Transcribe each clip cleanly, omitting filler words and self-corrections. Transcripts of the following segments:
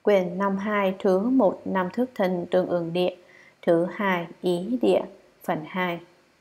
Quyển 52 thứ 1 năm thức thân tương ứng địa. Thứ 2 ý địa. Phần 2.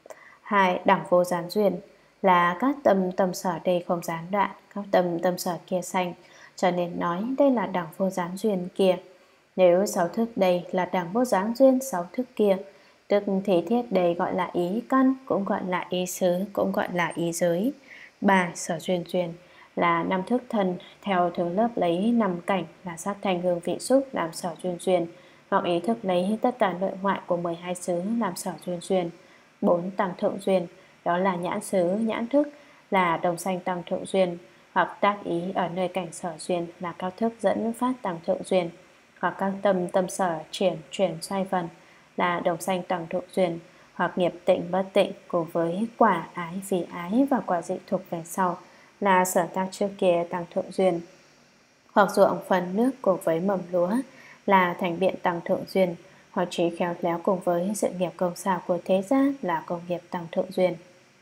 2. Đẳng vô gián duyên là các tâm sở đây không gián đoạn, các tâm sở kia sanh, cho nên nói đây là đẳng vô gián duyên kia. Nếu 6 thức đây là đẳng vô gián duyên 6 thức kia, tức thể thiết đây gọi là ý căn, cũng gọi là ý xứ, cũng gọi là ý giới. 3. Sở duyên duyên là 5 thức thân theo thường lớp lấy 5 cảnh là sắc thanh hương vị xúc làm sở duyên duyên, hoặc ý thức lấy tất cả nội ngoại của 12 xứ làm sở duyên duyên. 4. Tăng thượng duyên đó là nhãn xứ, nhãn thức là đồng sanh tăng thượng duyên, hoặc tác ý ở nơi cảnh sở duyên là cao thức dẫn phát tăng thượng duyên, hoặc các tâm sở chuyển xoay vần là đồng sanh tăng thượng duyên, hoặc nghiệp tịnh bất tịnh cùng với quả ái vì ái và quả dị thuộc về sau là sở tác trước kia tăng thượng duyên, hoặc ruộng phần nước cùng với mầm lúa là thành biện tăng thượng duyên, hoặc trí khéo léo cùng với sự nghiệp công xảo của thế gian là công nghiệp tăng thượng duyên.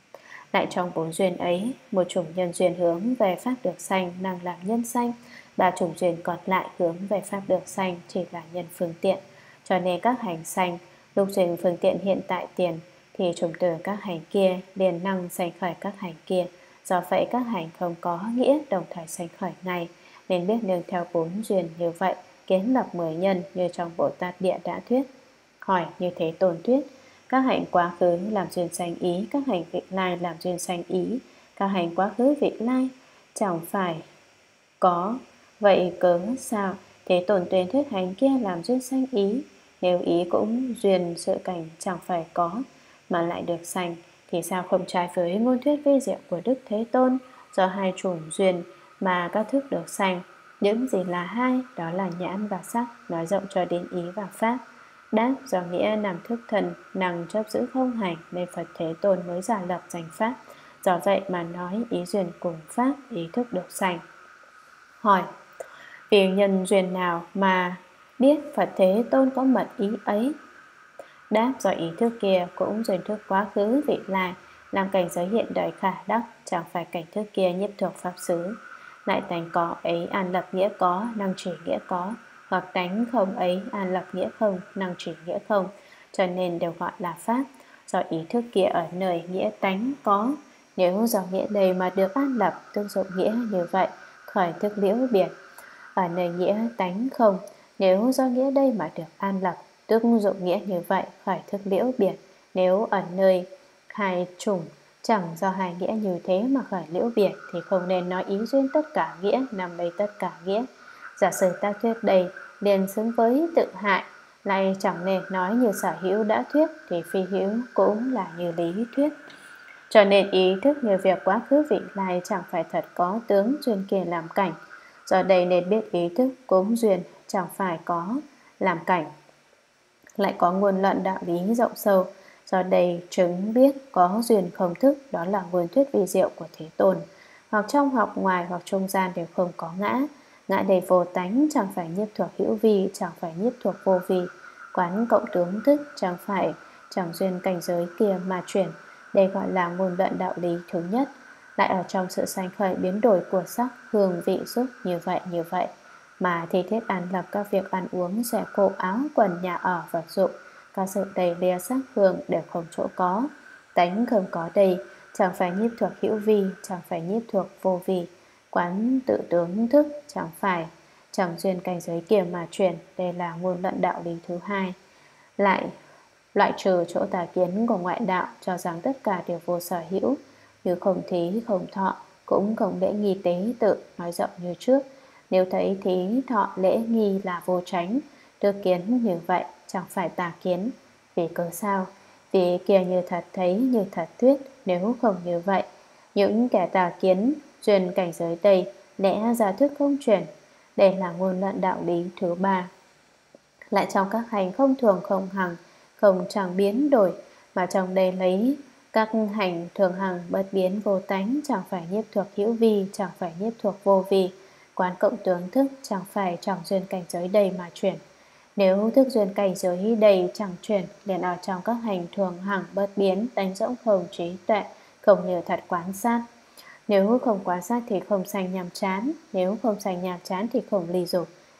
Lại trong 4 duyên ấy, một chủng nhân duyên hướng về pháp được sanh năng làm nhân sanh, 3 chủng duyên còn lại hướng về pháp được sanh chỉ là nhân phương tiện. Cho nên các hành sanh lúc duyên phương tiện hiện tại tiền thì chủng từ các hành kia liền năng sanh khởi các hành kia. Do vậy các hành không có nghĩa đồng thời sanh khởi ngay, nên biết nương theo 4 duyên như vậy kiến lập 10 nhân như trong Bồ Tát Địa đã thuyết. Hỏi như thế Tôn thuyết: các hành quá khứ làm duyên sanh ý, các hành vị lai làm duyên sanh ý, các hành quá khứ vị lai chẳng phải có, vậy cớ sao thế Tôn tuyên thuyết hành kia làm duyên sanh ý? Nếu ý cũng duyên sự cảnh chẳng phải có mà lại được sanh, thì sao không trái với ngôn thuyết vi diệu của Đức Thế Tôn? Do hai chủng duyên mà các thức được sanh. Những gì là hai? Đó là nhãn và sắc, nói rộng cho đến ý và pháp. Đáp: do nghĩa nằm thức thần năng chấp giữ không hành, nên Phật Thế Tôn mới giả lập danh pháp. Do vậy mà nói ý duyên cùng pháp, ý thức được sanh. Hỏi: vì nhân duyên nào mà biết Phật Thế Tôn có mật ý ấy? Đáp: do ý thức kia cũng duyên thức quá khứ vị lai làm cảnh giới hiện đời khả đắc, chẳng phải cảnh thức kia nhiếp thuộc pháp xứ. Lại tánh có ấy an lập nghĩa có, năng chỉ nghĩa có, hoặc tánh không ấy an lập nghĩa không, năng chỉ nghĩa không, cho nên đều gọi là pháp. Do ý thức kia ở nơi nghĩa tánh có, nếu do nghĩa đây mà được an lập, tương dụng nghĩa như vậy khởi thức liễu biệt. Ở nơi nghĩa tánh không, nếu do nghĩa đây mà được an lập, tức dụng nghĩa như vậy khởi thức liễu biệt. Nếu ở nơi hai chủng chẳng do hai nghĩa như thế mà khởi liễu biệt, thì không nên nói ý duyên tất cả nghĩa nằm lấy tất cả nghĩa. Giả sử ta thuyết đây liền xứng với tự hại, lại chẳng nên nói như sở hữu đã thuyết, thì phi hữu cũng là như lý thuyết. Cho nên ý thức như việc quá khứ vị lai chẳng phải thật có tướng duyên kia làm cảnh. Do đây nên biết ý thức cũng duyên chẳng phải có làm cảnh. Lại có nguồn luận đạo lý rộng sâu. Do đây chứng biết có duyên không thức, đó là nguồn thuyết vi diệu của Thế Tôn. Hoặc trong hoặc ngoài hoặc trung gian đều không có ngã. Ngã đầy vô tánh, chẳng phải nhiếp thuộc hữu vi, chẳng phải nhiếp thuộc vô vi. Quán cộng tướng thức, chẳng duyên cảnh giới kia mà chuyển. Đây gọi là nguồn luận đạo lý thứ nhất. Lại ở trong sự sanh khởi biến đổi của sắc, hương, vị, xúc như vậy mà thì thiết an lập các việc ăn uống, rẻ cộ, áo, quần, nhà ở, vật dụng, các sự đầy lìa sắc hương đều không chỗ có. Tánh không có đây, chẳng phải nhiếp thuộc hữu vi, chẳng phải nhiếp thuộc vô vi. Quán tự tướng thức, chẳng duyên cảnh giới kia mà chuyển. Đây là nguồn luận đạo lý thứ hai. Lại loại trừ chỗ tà kiến của ngoại đạo, cho rằng tất cả đều vô sở hữu, như không thí, không thọ, cũng không lễ nghi tế tự, nói rộng như trước. Nếu thấy thí, thọ, lễ nghi là vô chánh, đưa kiến như vậy chẳng phải tà kiến. Vì cớ sao? Vì kia như thật thấy, như thật thuyết. Nếu không như vậy, những kẻ tà kiến duyên cảnh giới đây lẽ ra thức không chuyển. Đây là ngôn luận đạo lý thứ ba. Lại trong các hành không thường không hằng, không chẳng biến đổi, mà trong đây lấy các hành thường hằng bất biến vô tánh, chẳng phải nhiếp thuộc hữu vi, chẳng phải nhiếp thuộc vô vi. Quán cộng tướng thức, chẳng phải trọng duyên cảnh giới đầy mà chuyển. Nếu thức duyên cảnh giới đầy chẳng chuyển, liền ở trong các hành thường hằng bất biến, đánh rỗng không trí tuệ, không như thật quán sát. Nếu không quán sát thì không sanh nhàm chán, nếu không sanh nhàm chán thì không ly dục.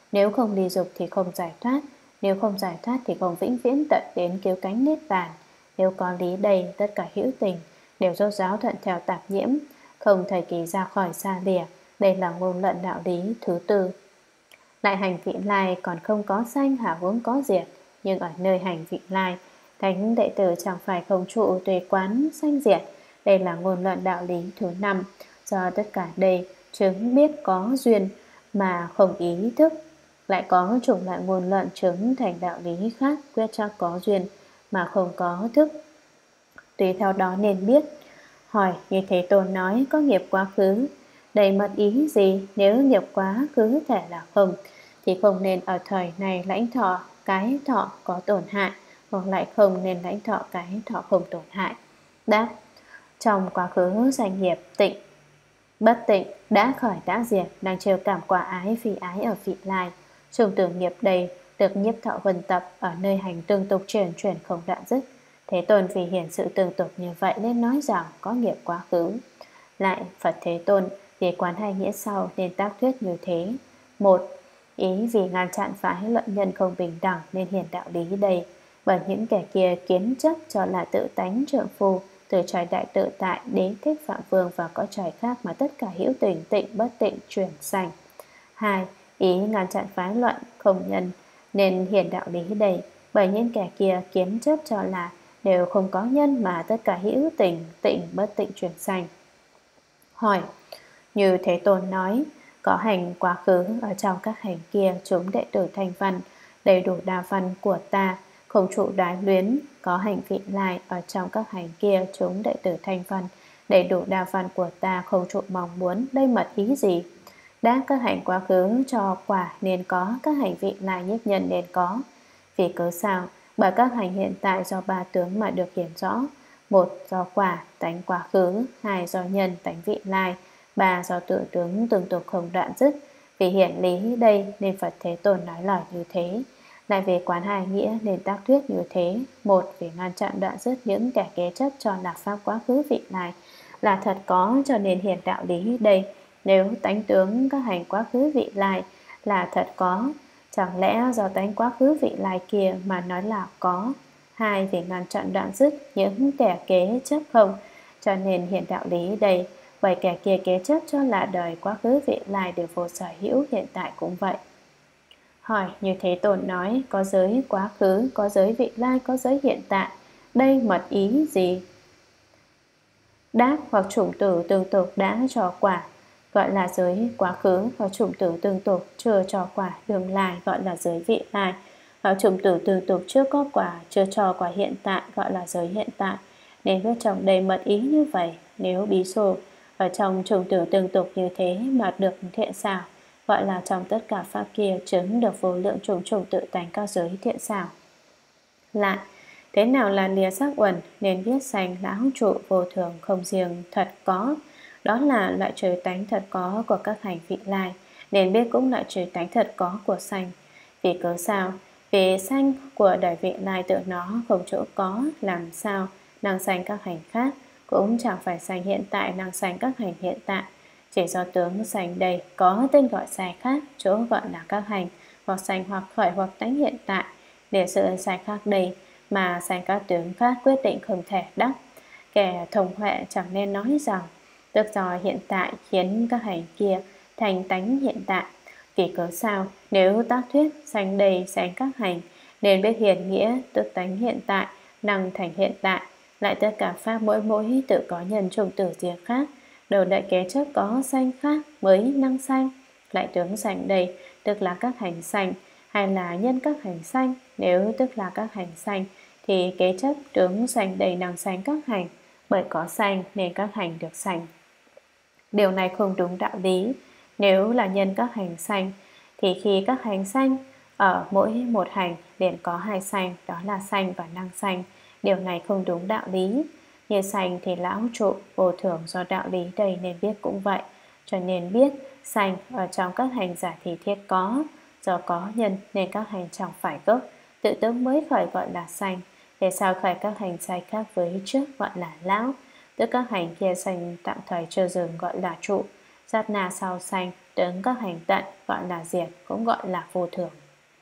Nếu không ly dục thì không giải thoát, nếu không giải thoát thì không vĩnh viễn tận đến cứu cánh niết bàn. Nếu có lý đây, tất cả hữu tình đều rốt ráo thuận theo tạp nhiễm, không thời kỳ ra khỏi xa lìa. Đây là ngôn luận đạo lý thứ tư. Lại hành vị lai còn không có sanh hả huống có diệt, nhưng ở nơi hành vị lai, thánh đệ tử chẳng phải không trụ tùy quán sanh diệt. Đây là ngôn luận đạo lý thứ năm. Do tất cả đây chứng biết có duyên mà không ý thức, lại có chủng lại ngôn luận chứng thành đạo lý khác quyết chắc có duyên mà không có thức, tùy theo đó nên biết. Hỏi như Thế Tôn nói có nghiệp quá khứ, đây mật ý gì? Nếu nghiệp quá khứ thể là không, thì không nên ở thời này lãnh thọ cái thọ có tổn hại, hoặc lại không nên lãnh thọ cái thọ không tổn hại. Đáp: trong quá khứ danh nghiệp tịnh bất tịnh đã khởi đã diệt, đang trêu cảm quả ái phi ái ở vị lai. Trùng tưởng nghiệp đây được nhiếp thọ vân tập ở nơi hành tương tục chuyển không đoạn dứt. Thế Tôn vì hiển sự tương tục như vậy nên nói rằng có nghiệp quá khứ. Lại Phật Thế Tôn vì quán hai nghĩa sau nên tác thuyết như thế. Một, ý vì ngăn chặn phái luận nhân không bình đẳng nên hiển đạo lý đây. Bởi những kẻ kia kiến chấp cho là tự tánh trượng phu, từ trời đại tự tại đến thích phạm vương và có trời khác mà tất cả hữu tình tịnh bất tịnh chuyển sanh. Hai, ý ngăn chặn phái luận không nhân nên hiển đạo lý đây. Bởi những kẻ kia kiến chấp cho là đều không có nhân mà tất cả hữu tình tịnh bất tịnh chuyển sanh. Hỏi như Thế Tôn nói có hành quá khứ, ở trong các hành kia chúng đệ tử thành văn đầy đủ đa văn của ta, không trụ đái luyến. Có hành vị lai, ở trong các hành kia chúng đệ tử thành văn đầy đủ đa văn của ta, không trụ mong muốn. Đây mật ý gì? Đã các hành quá khứ cho quả nên có, các hành vị lai nhiếp nhân nên có. Vì cớ sao? Bởi các hành hiện tại do ba tướng mà được hiển rõ. Một do quả tánh quá khứ, hai do nhân tánh vị lai, ba do tự tướng tương tục không đoạn dứt. Vì hiển lý đây nên Phật Thế Tôn nói lời như thế. Lại về quán hai nghĩa nên tác thuyết như thế. Một, vì ngăn chặn đoạn dứt những kẻ kế chấp cho là pháp quá khứ vị lai là thật có, cho nên hiển đạo lý đây. Nếu tánh tướng các hành quá khứ vị lai là thật có, chẳng lẽ do tánh quá khứ vị lai kia mà nói là có. Hai, vì ngăn chặn đoạn dứt những kẻ kế chấp không, cho nên hiển đạo lý đây. Bởi kẻ kia kế chấp cho là đời quá khứ vị lai đều vô sở hữu, hiện tại cũng vậy. Hỏi như Thế Tôn nói có giới quá khứ, có giới vị lai, có giới hiện tại, đây mật ý gì? Đáp: hoặc chủng tử tương tục đã cho quả gọi là giới quá khứ, hoặc chủng tử tương tục chưa cho quả tương lai gọi là giới vị lai, hoặc chủng tử tương tục chưa có quả chưa cho quả hiện tại gọi là giới hiện tại. Nên viết trong đây mật ý như vậy. Nếu bí số ở trong chủng tử tương tục như thế mà được thiện xảo, gọi là trong tất cả pháp kia chứng được vô lượng chủng tự tánh các giới thiện xảo. Lại thế nào là lìa sắc uẩn nên viết sanh lão trụ vô thường không riêng thật có, đó là loại trừ tánh thật có của các hành vị lai, nên biết cũng loại trừ tánh thật có của sanh. Vì cớ sao? Vì sanh của đời vị lai tự nó không chỗ có, làm sao năng sanh các hành khác, cũng chẳng phải sanh hiện tại năng sanh các hành hiện tại. Chỉ do tướng sanh đây có tên gọi sai khác, chỗ gọi là các hành, hoặc sanh hoặc khởi hoặc tánh hiện tại. Để sự sai khác đây mà sanh các tướng khác quyết định không thể đắc. Kẻ thông huệ chẳng nên nói rằng tức do hiện tại khiến các hành kia thành tánh hiện tại. Vì cớ sao? Nếu tác thuyết sanh đây sanh các hành nên biết hiển nghĩa tức tánh hiện tại năng thành hiện tại. Lại tất cả pháp mỗi tự có nhân chủng tử riêng khác, đầu đợi kế chấp có sanh khác mới năng sanh. Lại tướng sanh đây tức là các hành sanh hay là nhân các hành sanh? Nếu tức là các hành sanh thì kế chấp tướng sanh đầy năng sanh các hành, bởi có sanh nên các hành được sanh. Điều này không đúng đạo lý. Nếu là nhân các hành sanh thì khi các hành sanh ở mỗi một hành liền có hai sanh, đó là sanh và năng sanh. Điều này không đúng đạo lý. Như sanh thì lão trụ vô thường do đạo lý đây nên biết cũng vậy. Cho nên biết sanh ở trong các hành giả thì thiết có, do có nhân nên các hành chẳng phải gốc, tự tướng mới khởi gọi là sanh. Để sao khởi các hành sai khác với trước gọi là lão, tức các hành kia sanh tạm thời chưa dừng gọi là trụ. Sát na sau sanh, tướng các hành tận, gọi là diệt, cũng gọi là vô thường.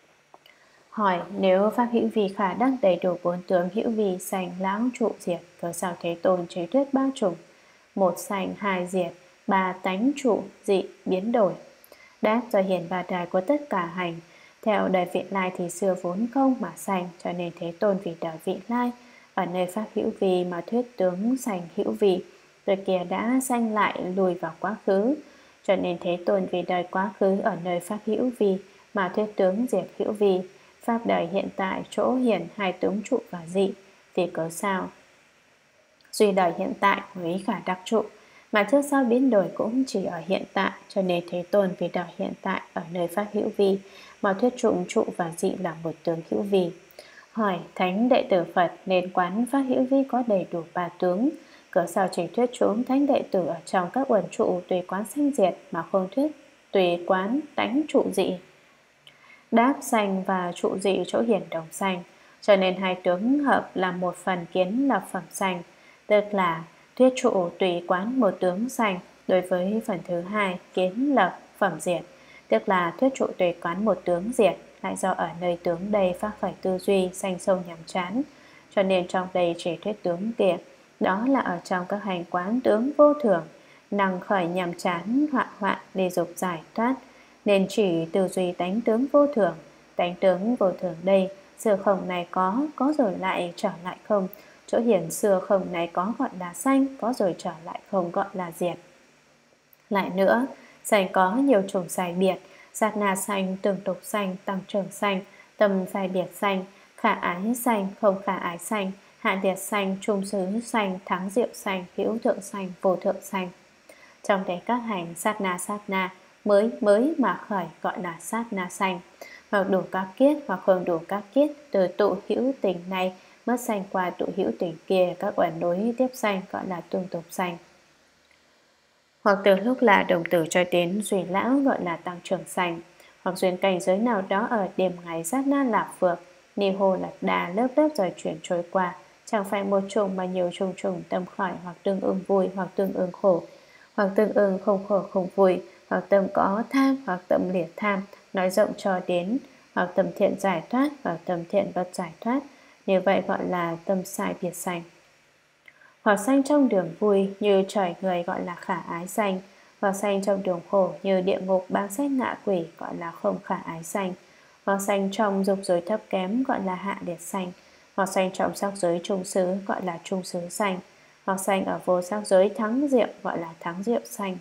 Hỏi, nếu Pháp hữu vi khả đắc đầy đủ 4 tướng hữu vi sanh lão trụ diệt, cớ sao Thế Tôn chế thuyết 3 chủng: 1 sanh, 2 diệt, 3 tánh trụ dị biến đổi? Đáp, do hiển ba đời của tất cả hành, theo đời vị lai thì xưa vốn không mà sanh, cho nên Thế Tôn vì đời vị lai ở nơi Pháp hữu vi mà thuyết tướng sanh hữu vi, rồi kia đã sanh lại lùi vào quá khứ, cho nên Thế Tôn vì đời quá khứ ở nơi Pháp hữu vi mà thuyết tướng diệt hữu vi. Pháp đời hiện tại chỗ hiển 2 tướng trụ và dị, vì cớ sao? Duy đời hiện tại với khả đắc trụ, mà trước sau biến đổi cũng chỉ ở hiện tại, cho nên Thế Tôn vì đời hiện tại ở nơi Pháp hữu vi mà thuyết trụ và dị là một tướng hữu vi. Hỏi, thánh đệ tử Phật nên quán Pháp hữu vi có đầy đủ 3 tướng, cớ sao chỉ thuyết chúng thánh đệ tử ở trong các uẩn trụ tùy quán sanh diệt mà không thuyết tùy quán tánh trụ dị? Đáp, sanh và trụ dị chỗ hiển đồng sanh, cho nên 2 tướng hợp làm một phần kiến lập phẩm sanh, tức là thuyết trụ tùy quán một tướng sanh. Đối với phần thứ 2 kiến lập phẩm diệt, tức là thuyết trụ tùy quán một tướng diệt, lại do ở nơi tướng đây phát khởi tư duy sanh sâu nhàm chán, cho nên trong đây chỉ thuyết tướng kia. Đó là ở trong các hành quán tướng vô thường, năng khởi nhàm chán hoạn ly dục giải thoát, nên chỉ tư duy tánh tướng vô thường. Tánh tướng vô thường đây, xưa không này có rồi lại trở lại không. Chỗ hiển xưa không này có gọi là sanh, có rồi trở lại không gọi là diệt. Lại nữa, sanh có nhiều chủng sai biệt: sát na sanh, tương tục sanh, tăng trưởng sanh, tâm sai biệt sanh, khả ái sanh, không khả ái sanh, hạ liệt sanh, trung xứ sanh, thắng diệu sanh, hữu thượng sanh, vô thượng sanh. Trong đấy các hành sát na mới mà khởi gọi là sát na sanh, hoặc đủ các kiết hoặc không đủ các kiết, từ tụ hữu tình này mất sanh qua tụ hữu tình kia, các uẩn đối tiếp sanh gọi là tương tục sanh. Hoặc từ lúc là đồng tử cho đến duy lão gọi là tăng trưởng sanh, hoặc duyên cảnh giới nào đó ở đêm ngày sát na lạc phược, ni hô lạc đà lớp rồi chuyển trôi qua, chẳng phải một chủng mà nhiều chủng tâm khởi, hoặc tương ưng vui hoặc tương ưng khổ, hoặc tương ưng không khổ không vui, hoặc tâm có tham hoặc tâm liệt tham, nói rộng cho đến hoặc tâm thiện giải thoát hoặc tâm thiện bất giải thoát, như vậy gọi là tâm sai biệt sanh. Hoặc sanh trong đường vui như trời người gọi là khả ái sanh, hoặc sanh trong đường khổ như địa ngục báng sách ngạ quỷ gọi là không khả ái sanh, hoặc sanh trong dục giới thấp kém gọi là hạ liệt sanh, hoặc sanh trong sắc giới trung xứ gọi là trung xứ sanh, hoặc sanh ở vô sắc giới thắng diệu gọi là thắng diệu sanh.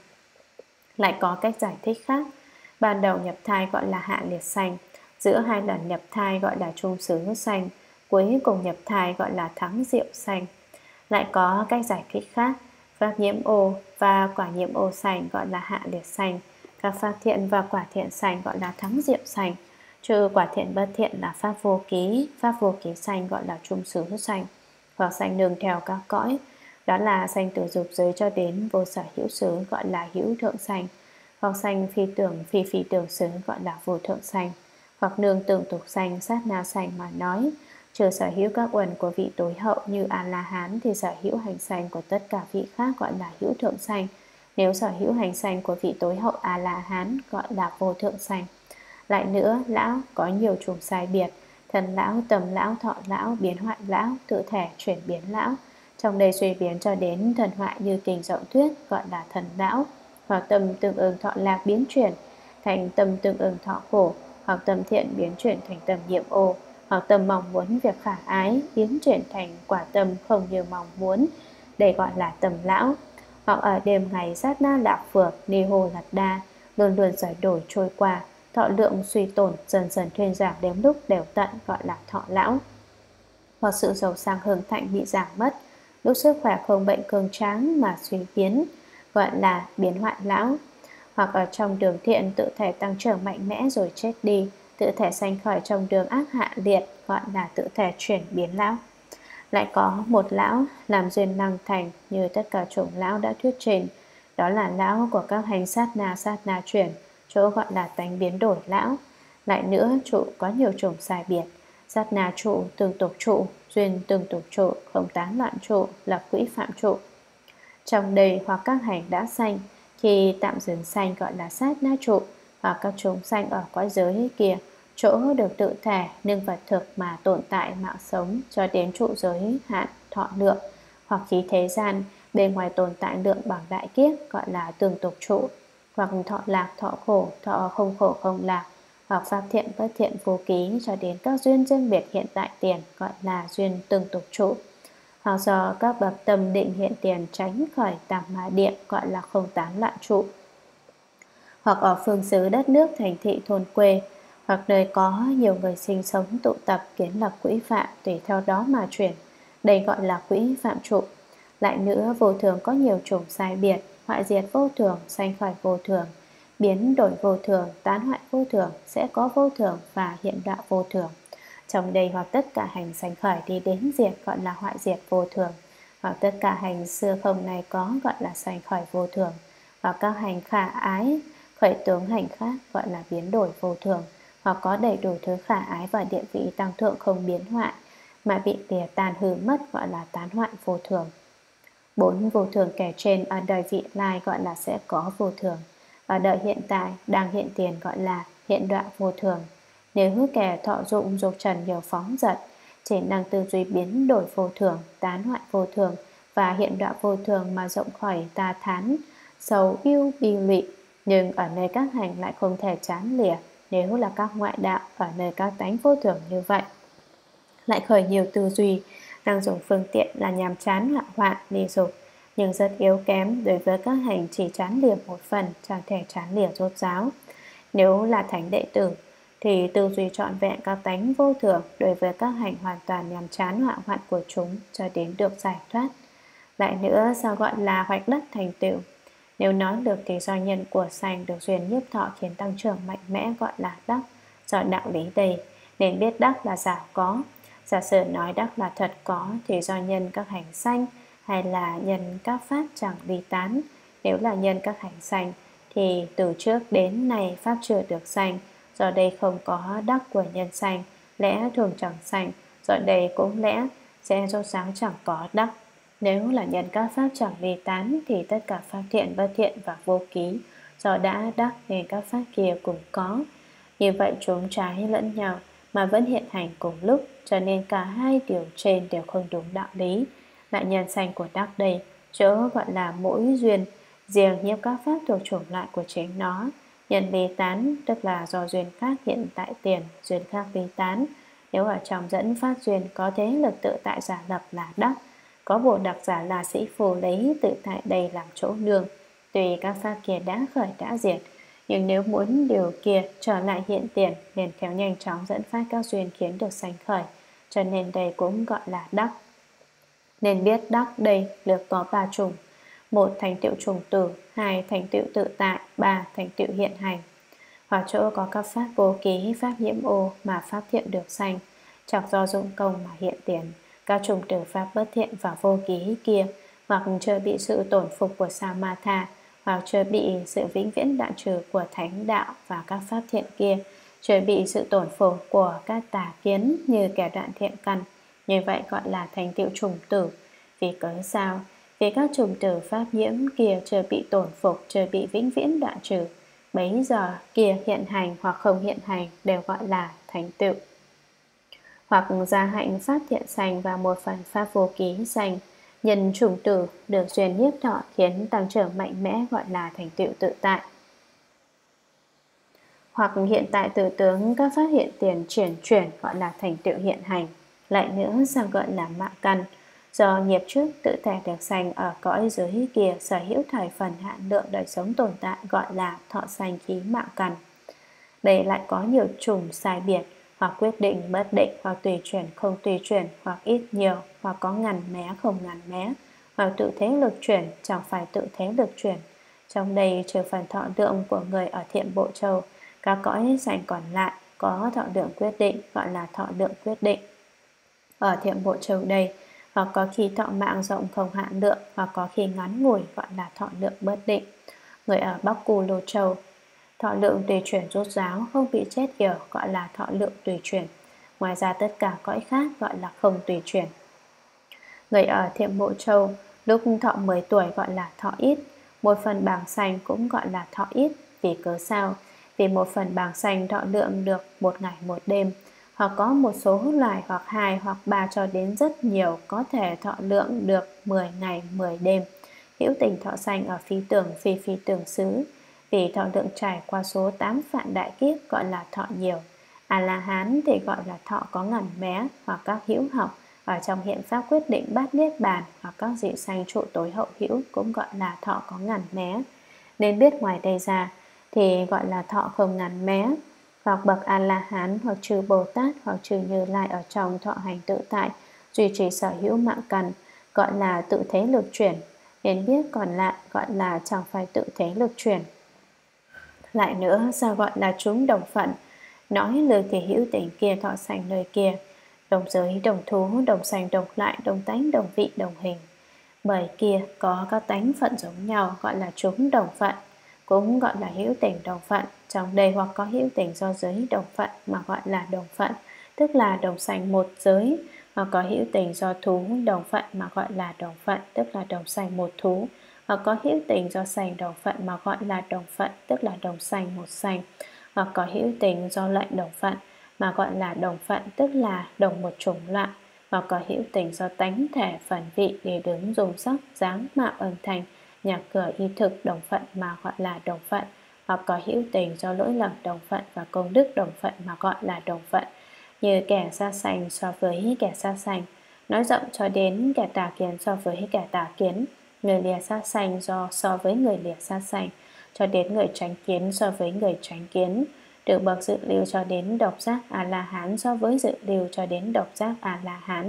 Lại có cách giải thích khác: ban đầu nhập thai gọi là hạ liệt sanh, giữa 2 lần nhập thai gọi là trung xứ sanh, cuối cùng nhập thai gọi là thắng diệu sanh. Lại có cách giải thích khác: pháp nhiễm ô và quả nhiễm ô sanh gọi là hạ liệt sanh, các pháp thiện và quả thiện sanh gọi là thắng diệu sanh, trừ quả thiện bất thiện là pháp vô ký sanh gọi là trung xứ sanh. Hoặc sanh nương theo các cõi, đó là sanh từ dục giới cho đến vô sở hữu xứ gọi là hữu thượng sanh, hoặc sanh phi tưởng phi tưởng xứ gọi là vô thượng sanh. Hoặc nương tưởng tục sanh, sát na sanh mà nói, trừ sở hữu các uẩn của vị tối hậu như A-la-hán thì sở hữu hành sanh của tất cả vị khác gọi là hữu thượng sanh. Nếu sở hữu hành sanh của vị tối hậu A-la-hán gọi là vô thượng sanh. Lại nữa, lão có nhiều chủng sai biệt: thần lão, tầm lão, thọ lão, biến hoại lão, tự thể chuyển biến lão. Trong đây suy biến cho đến thần hoại như kinh rộng thuyết gọi là thần lão, hoặc tâm tương ưng thọ lạc biến chuyển thành tâm tương ưng thọ khổ, hoặc tâm thiện biến chuyển thành tâm nhiễm ô, hoặc tâm mong muốn việc khả ái biến chuyển thành quả tâm không như mong muốn, đây gọi là tâm lão. Hoặc ở đêm ngày sát na lạc phược, ni hô lạt đa luôn luôn giải đổi trôi qua, thọ lượng suy tổn dần dần thuyên giảm đến lúc đều tận gọi là thọ lão. Hoặc sự giàu sang hưng thạnh bị giảm mất, lúc sức khỏe không bệnh cường tráng mà suy biến gọi là biến hoại lão. Hoặc ở trong đường thiện tự thể tăng trưởng mạnh mẽ rồi chết đi, tự thể sanh khởi trong đường ác hạ liệt gọi là tự thể chuyển biến lão. Lại có một lão làm duyên năng thành như tất cả chủng lão đã thuyết trên, đó là lão của các hành sát na chuyển, chỗ gọi là tánh biến đổi lão. Lại nữa, trụ có nhiều chủng sai biệt: sát na trụ, tương tục trụ, duyên tương tục trụ, không tán loạn trụ, lập quỹ phạm trụ. Trong đây hoặc các hành đã sanh Khi tạm dừng sanh gọi là sát na trụ, hoặc các chúng sanh ở cõi giới kia, chỗ được tự thể nhưng vật thực mà tồn tại mạng sống cho đến trụ giới hạn thọ lượng, hoặc khí thế gian bên ngoài tồn tại lượng bằng đại kiếp gọi là tương tục trụ, hoặc thọ lạc thọ khổ, thọ không khổ không lạc, hoặc pháp thiện bất thiện vô ký cho đến các duyên riêng biệt hiện tại tiền gọi là duyên tương tục trụ, hoặc do các bậc tâm định hiện tiền tránh khỏi tàm ma điện gọi là không tán loạn trụ, hoặc ở phương xứ đất nước thành thị thôn quê, hoặc nơi có nhiều người sinh sống tụ tập kiến lập quỹ phạm tùy theo đó mà chuyển, đây gọi là quỹ phạm trụ. Lại nữa, vô thường có nhiều chủng sai biệt, hoại diệt vô thường, sanh khỏi vô thường, biến đổi vô thường, tán hoại vô thường, sẽ có vô thường và hiện đạo vô thường. Trong đây hoặc tất cả hành sanh khởi đi đến diệt gọi là hoại diệt vô thường, hoặc tất cả hành xưa không này có gọi là sanh khỏi vô thường, hoặc các hành khả ái khởi tướng hành khác gọi là biến đổi vô thường, hoặc có đầy đủ thứ khả ái và địa vị tăng thượng không biến hoại mà bị lìa tàn hư mất gọi là tán hoại vô thường. 4 vô thường kể trên ở đời vị lai gọi là sẽ có vô thường, ở đời hiện tại đang hiện tiền gọi là hiện đoạn vô thường. Nếu kẻ thọ dụng dục trần nhiều phóng dật, chỉ năng tư duy biến đổi vô thường, tán hoại vô thường và hiện đoạn vô thường mà rộng khỏi ta thán, sầu yêu bi lụy, nhưng ở nơi các hành lại không thể chán lìa. Nếu là các ngoại đạo ở nơi các tánh vô thường như vậy, lại khởi nhiều tư duy, đang dùng phương tiện là nhằm chán hạ hoạn ly dục, nhưng rất yếu kém đối với các hành chỉ chán lìa một phần, chẳng thể chán lìa rốt ráo. Nếu là thánh đệ tử thì tư duy trọn vẹn các tánh vô thường đối với các hành hoàn toàn nhằm chán họa hoạn của chúng cho đến được giải thoát. Lại nữa, sao gọi là hoạch đắc thành tựu? Nếu nói được thì do nhân của sanh được duyên nhiếp thọ khiến tăng trưởng mạnh mẽ gọi là đắc. Do đạo lý đây nên biết đắc là giả có. Giả sử nói đắc là thật có thì do nhân các hành sanh hay là nhân các pháp chẳng ly tán. Nếu là nhân các hành sanh thì từ trước đến nay pháp chưa được sanh, do đây không có đắc của nhân sanh, lẽ thường chẳng sanh, do đây cũng lẽ sẽ rốt ráo chẳng có đắc. Nếu là nhân các pháp chẳng ly tán thì tất cả pháp thiện bất thiện và vô ký, do đã đắc nên các pháp kia cũng có. Như vậy chúng trái lẫn nhau mà vẫn hiện hành cùng lúc, cho nên cả hai điều trên đều không đúng đạo lý. Lại nhân sanh của đắc đây, chỗ gọi là mỗi duyên riêng nhiếp các pháp thuộc chủng loại của chính nó. Nhân ly tán tức là do duyên khác hiện tại tiền, duyên khác ly tán. Nếu ở trong dẫn phát duyên có thế lực tự tại giả lập là đắc, có bộ đặc giả là sĩ phù lấy tự tại đây làm chỗ nương. Tuy các pháp kia đã khởi đã diệt, nhưng nếu muốn điều kia trở lại hiện tiền nên khéo nhanh chóng dẫn phát các duyên khiến được sanh khởi, cho nên đây cũng gọi là đắc. Nên biết đắc đây lược có 3 chủng: 1. Thành tựu chủng tử, 2. Thành tựu tự tại, 3. Thành tựu hiện hành. Hoặc chỗ có các pháp vô ký, pháp nhiễm ô mà pháp thiện được sanh, chẳng do dụng công mà hiện tiền. Các chủng tử pháp bất thiện và vô ký kia, hoặc chưa bị sự tổn phục của Samatha, hoặc chưa bị sự vĩnh viễn đoạn trừ của thánh đạo, và các pháp thiện kia chưa bị sự tổn phục của các tà kiến như kẻ đoạn thiện căn. Như vậy gọi là thành tựu chủng tử. Vì cớ sao? Vì các chủng tử pháp nhiễm kia chưa bị tổn phục, chưa bị vĩnh viễn đoạn trừ, bấy giờ kia hiện hành hoặc không hiện hành đều gọi là thành tựu. Hoặc gia hạnh pháp thiện sanh và một phần pháp vô ký sanh, nhân chủng tử được duyên nhiếp thọ khiến tăng trưởng mạnh mẽ gọi là thành tựu tự tại. Hoặc hiện tại tự tướng các pháp hiện tiền chuyển gọi là thành tựu hiện hành. Lại nữa sao gọi là mạng căn? Do nghiệp trước tự thể được sanh ở cõi giới kia sở hữu thời phần hạn lượng đời sống tồn tại gọi là thọ sanh khí mạng căn. Đây lại có nhiều chủng sai biệt, hoặc quyết định bất định, hoặc tùy chuyển không tùy chuyển, hoặc ít nhiều, hoặc có ngàn mé không ngàn mé, hoặc tự thế lực chuyển chẳng phải tự thế lực chuyển. Trong đây trừ phần thọ lượng của người ở Thiện Bộ Châu, các cõi sanh còn lại có thọ lượng quyết định gọi là thọ lượng quyết định. Ở Thiện Bộ Châu đây, hoặc có khi thọ mạng rộng không hạn lượng, hoặc có khi ngắn ngủi gọi là thọ lượng bất định. Người ở Bắc Cù Lô Châu, thọ lượng tùy chuyển rốt ráo không bị chết yểu gọi là thọ lượng tùy chuyển. Ngoài ra tất cả cõi khác gọi là không tùy chuyển. Người ở Thiện Bộ Châu lúc thọ 10 tuổi gọi là thọ ít, Một phần bảng xanh cũng gọi là thọ ít. Vì cớ sao? Vì một phần bảng xanh thọ lượng được một ngày một đêm, hoặc có một số loài hoặc 2 hoặc 3 cho đến rất nhiều có thể thọ lượng được 10 ngày 10 đêm. Hữu tình thọ sanh ở phi tưởng phi phi tưởng xứ. Vì thọ lượng trải qua số 8 vạn đại kiếp gọi là thọ nhiều. A-la-hán thì gọi là thọ có ngàn mé, hoặc các hữu học ở trong hiện pháp quyết định bát niết bàn, hoặc các dị sanh trụ tối hậu hữu cũng gọi là thọ có ngàn mé. Nên biết ngoài đây ra thì gọi là thọ không ngàn mé. Hoặc bậc A-la-hán, hoặc chư Bồ Tát, hoặc chư Như Lai ở trong thọ hành tự tại, duy trì sở hữu mạng căn, gọi là tự thế lực chuyển. Nên biết còn lại gọi là chẳng phải tự thế lực chuyển. Lại nữa, sao gọi là chúng đồng phận? Nói lời thì hữu tình kia thọ sanh nơi kia, đồng giới, đồng thú, đồng sanh, đồng lại, đồng tánh, đồng vị, đồng hình. Bởi kia có các tánh phận giống nhau gọi là chúng đồng phận, cũng gọi là hữu tình đồng phận. Trong đây hoặc có hữu tình do giới đồng phận mà gọi là đồng phận, tức là đồng sanh một giới, hoặc có hữu tình do thú đồng phận mà gọi là đồng phận, tức là đồng sanh một thú, hoặc có hữu tình do sanh đồng phận mà gọi là đồng phận, tức là đồng sanh một sanh, hoặc có hữu tình do lệnh đồng phận mà gọi là đồng phận, tức là đồng một chủng loại, hoặc có hữu tình do tánh thể phần vị để đứng dùng sắc dáng mạo âm thanh nhà cửa y thực đồng phận mà gọi là đồng phận, hoặc có hữu tình do lỗi lầm đồng phận và công đức đồng phận mà gọi là đồng phận. Như kẻ xa sanh so với kẻ xa sanh, nói rộng cho đến kẻ tà kiến so với kẻ tà kiến, người lìa xa sanh so với người lìa xa sanh, cho đến người tránh kiến so với người tránh kiến, từ bậc dự lưu cho đến độc giác A-la-hán so với dự lưu cho đến độc giác A-la-hán.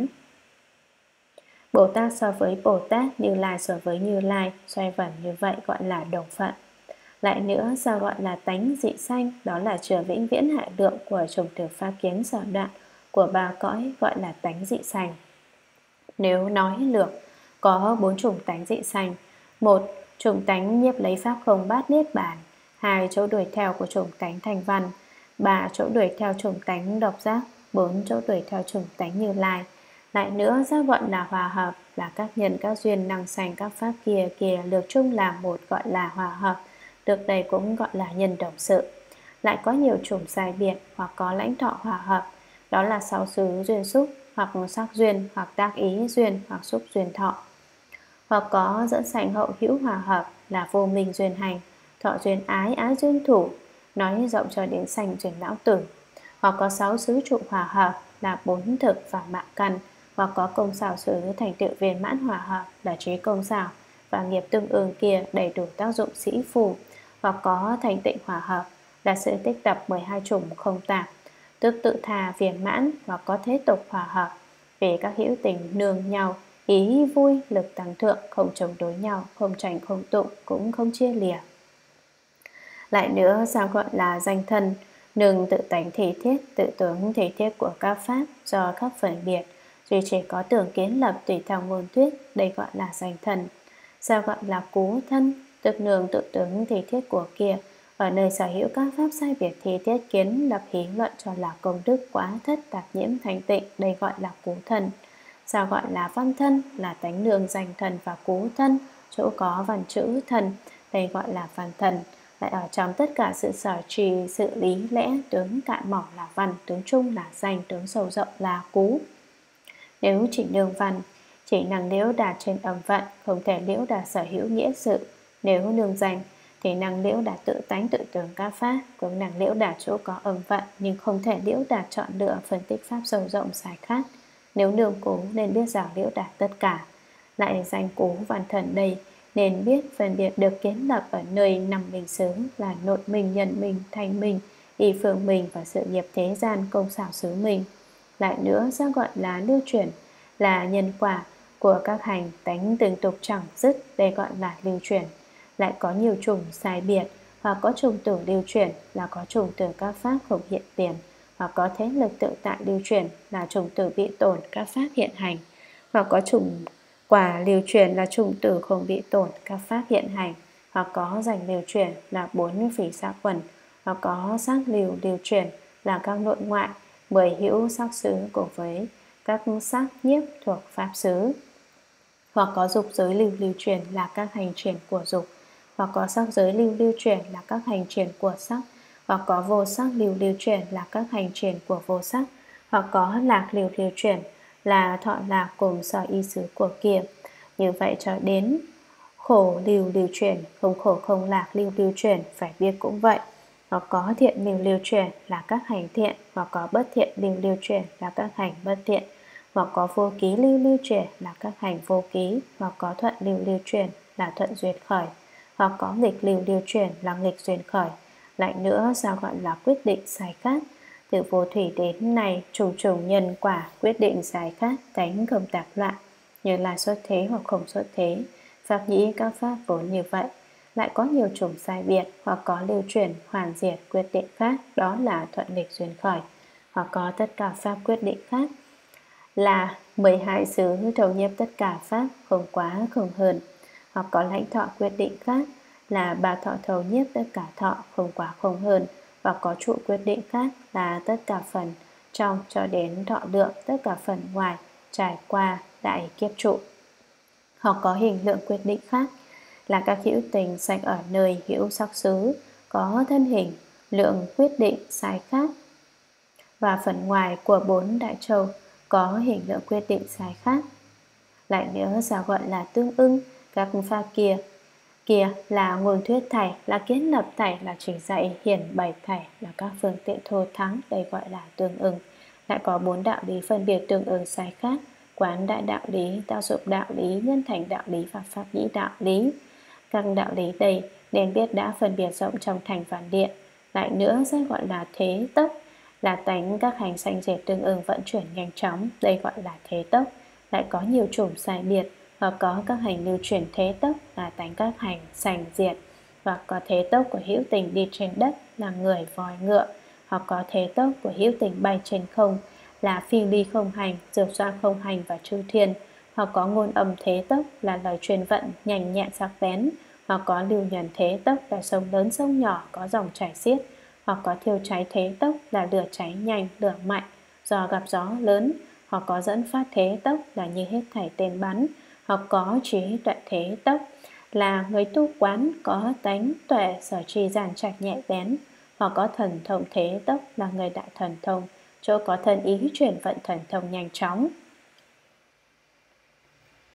Bồ Tát so với Bồ Tát, Như Lai so với Như Lai, xoay vần như vậy gọi là đồng phận. Lại nữa, sao gọi là tánh dị sanh? Đó là chứa vĩnh viễn hại lượng của chủng tử pha kiến sở đoạn của ba cõi, gọi là tánh dị sanh. Nếu nói lược, có 4 chủng tánh dị sanh. 1. Chủng tánh nhiếp lấy pháp không bát niết bàn. 2. Chỗ đuổi theo của chủng tánh thành văn. 3. Chỗ đuổi theo chủng tánh độc giác. 4. Chỗ đuổi theo chủng tánh Như Lai. Lại nữa, sao gọi là hòa hợp? Là các nhân các duyên năng sanh các pháp kia kia lược chung là một, gọi là hòa hợp. Được đây cũng gọi là nhân đồng sự. Lại có nhiều chủng sai biệt hoặc có lãnh thọ hòa hợp. Đó là 6 xứ duyên xúc, hoặc sắc duyên, hoặc tác ý duyên, hoặc xúc duyên thọ. Hoặc có dẫn sanh hậu hữu hòa hợp là vô minh duyên hành, thọ duyên ái, ái duyên thủ, nói rộng cho đến sanh duyên lão tử. Hoặc có 6 xứ trụ hòa hợp là 4 thực và mạng căn. Hoặc có công xảo xứ thành tựu viên mãn hòa hợp là trí công xảo và nghiệp tương ương kia đầy đủ tác dụng sĩ phù. Hoặc có thành tịnh hòa hợp là sự tích tập 12 chủng không tạp, tức tự thà viên mãn. Hoặc có thế tục hòa hợp về các hữu tình nương nhau, ý vui lực tăng thượng, không chống đối nhau, không tranh không tụ, cũng không chia lìa. Lại nữa, sao gọi là danh thân? Nương tự tánh thể thiết, tự tướng thể thiết của các pháp do các phần biệt, duy chỉ có tưởng kiến lập tùy theo ngôn thuyết, đây gọi là danh thân. Sao gọi là cú thân? Tức nương tự tướng thể thiết của kia, ở nơi sở hữu các pháp sai biệt thì thiết kiến lập hí luận cho là công đức quá thất tạp nhiễm thanh tịnh, đây gọi là cú thân. Sao gọi là văn thân? Là tánh nương danh thân và cú thân, chỗ có văn chữ thân, đây gọi là văn thân. Lại ở trong tất cả sự sở trì, sự lý lẽ, tướng cạn mỏng là văn, tướng trung là danh, tướng sâu rộng là cú. Nếu chỉ nương văn, chỉ năng liễu đạt trên âm vận, không thể liễu đạt sở hữu nghĩa sự. Nếu nương danh thì năng liễu đạt tự tánh tự tướng các pháp, cũng năng liễu đạt chỗ có âm vận, nhưng không thể liễu đạt chọn lựa phân tích pháp sâu rộng sai khác. Nếu nương cú nên biết rằng liễu đạt tất cả. Lại danh cú văn thần đây nên biết phân biệt được kiến lập ở nơi 5 minh xứ là nội minh, nhân minh, thanh minh, y phương minh và sự nghiệp thế gian công xảo xứ minh. Lại nữa, sao gọi là lưu chuyển? Là nhân quả của các hành tánh từng tục chẳng dứt, đây gọi là lưu chuyển. Lại có nhiều chủng sai biệt, hoặc có chủng tử lưu chuyển là có chủng tử các pháp không hiện tiền, hoặc có thế lực tự tại lưu chuyển là chủng tử bị tổn các pháp hiện hành, hoặc có chủng quả lưu chuyển là chủng tử không bị tổn các pháp hiện hành, hoặc có danh lưu chuyển là 4 phỉ xạ quần, hoặc có sắc lưu chuyển là các nội ngoại 10 hữu sắc xứ cùng với các sắc nhiếp thuộc pháp xứ, hoặc có dục giới lưu chuyển là các hành chuyển của dục, hoặc có sắc giới lưu lưu chuyển là các hành triển của sắc, hoặc có vô sắc lưu lưu chuyển là các hành triển của vô sắc, hoặc có lạc lưu lưu chuyển là thọ lạc cùng sở y xứ của kia. Như vậy cho đến khổ lưu lưu chuyển, không khổ không lạc lưu lưu chuyển, phải biết cũng vậy. Hoặc có thiện lưu lưu chuyển là các hành thiện, hoặc có bất thiện lưu lưu chuyển là các hành bất thiện, hoặc có vô ký lưu lưu chuyển là các hành vô ký, hoặc có thuận lưu lưu chuyển là thuận duyên khởi, hoặc có nghịch lưu lưu chuyển là nghịch duyên khởi. Lại nữa sao gọi là quyết định sai khác? Từ vô thủy đến này trùng trùng nhân quả quyết định sai khác, tánh không tạp loạn, như là xuất thế hoặc không xuất thế. Pháp nhĩ các pháp vốn như vậy, lại có nhiều chủng sai biệt, hoặc có lưu chuyển hoàn diệt quyết định khác, đó là thuận nghịch duyên khởi, hoặc có tất cả pháp quyết định khác, là 12 xứ thấu nhiếp tất cả pháp, không quá không hơn, hoặc có lãnh thọ quyết định khác, là ba thọ thấu nhiếp tất cả thọ, không quá không hơn, hoặc có trụ quyết định khác, là tất cả phần trong cho đến thọ lượng, tất cả phần ngoài trải qua đại kiếp trụ. Hoặc có hình lượng quyết định khác, là các hữu tình sanh ở nơi hữu sắc xứ, có thân hình lượng quyết định sai khác, và phần ngoài của 4 đại châu có hình lượng quyết định sai khác. Lại nữa sao gọi là tương ưng? Các pháp kia là nguồn thuyết thảy, là kiến lập thảy, là chỉ dạy hiển bày thảy, là các phương tiện thô thắng, đây gọi là tương ưng. Lại có 4 đạo lý phân biệt tương ưng sai khác: quán đại đạo lý, tạo dụng đạo lý, nhân thành đạo lý và pháp nhĩ đạo lý. Các đạo lý đây nên biết đã phân biệt rộng trong thành Phản Điện. Lại nữa sẽ gọi là thế tốc, là tánh các hành sanh diệt tương ưng vận chuyển nhanh chóng, đây gọi là thế tốc. Lại có nhiều chủng sai biệt, hoặc có các hành lưu chuyển thế tốc, là tánh các hành sanh diệt, hoặc có thế tốc của hữu tình đi trên đất, là người voi ngựa, hoặc có thế tốc của hữu tình bay trên không, là phi ly không hành, dược xoa không hành và chư thiên, hoặc có ngôn âm thế tốc, là lời truyền vận nhanh nhẹn sắc bén, hoặc có lưu nhuần thế tốc, là sông lớn sông nhỏ có dòng chảy xiết, hoặc có thiêu cháy thế tốc, là lửa cháy nhanh lửa mạnh do gặp gió lớn, hoặc có dẫn phát thế tốc, là như hết thảy tên bắn, hoặc có trí tuệ thế tốc, là người tu quán có tánh tuệ sở tri giản trạch nhẹ bén, hoặc có thần thông thế tốc, là người đại thần thông, chỗ có thần ý chuyển vận thần thông nhanh chóng.